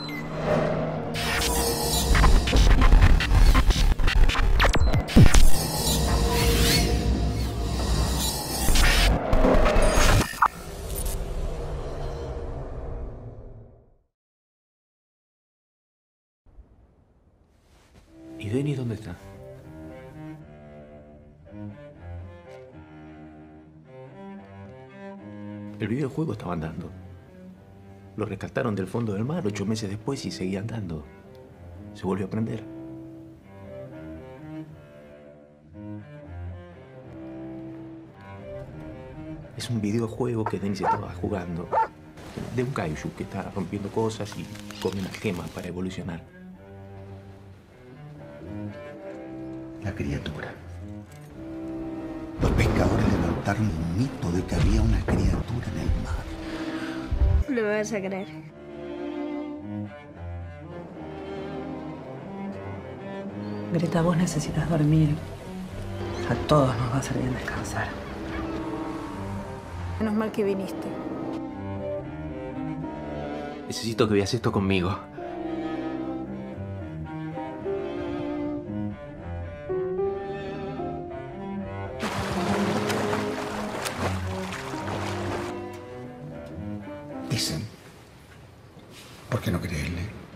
¿Y Denis dónde está? El videojuego estaba andando. Lo rescataron del fondo del mar 8 meses después y seguía andando. Se volvió a prender. Es un videojuego que Denis estaba jugando. De un kaiju que está rompiendo cosas y come unas gemas para evolucionar. La criatura. Los pescadores levantaron un mito de que había una criatura en el mar. No me vas a creer. Greta, vos necesitas dormir. A todos nos va a hacer bien descansar. Menos mal que viniste. Necesito que veas esto conmigo. Dicen, ¿por qué no creerle?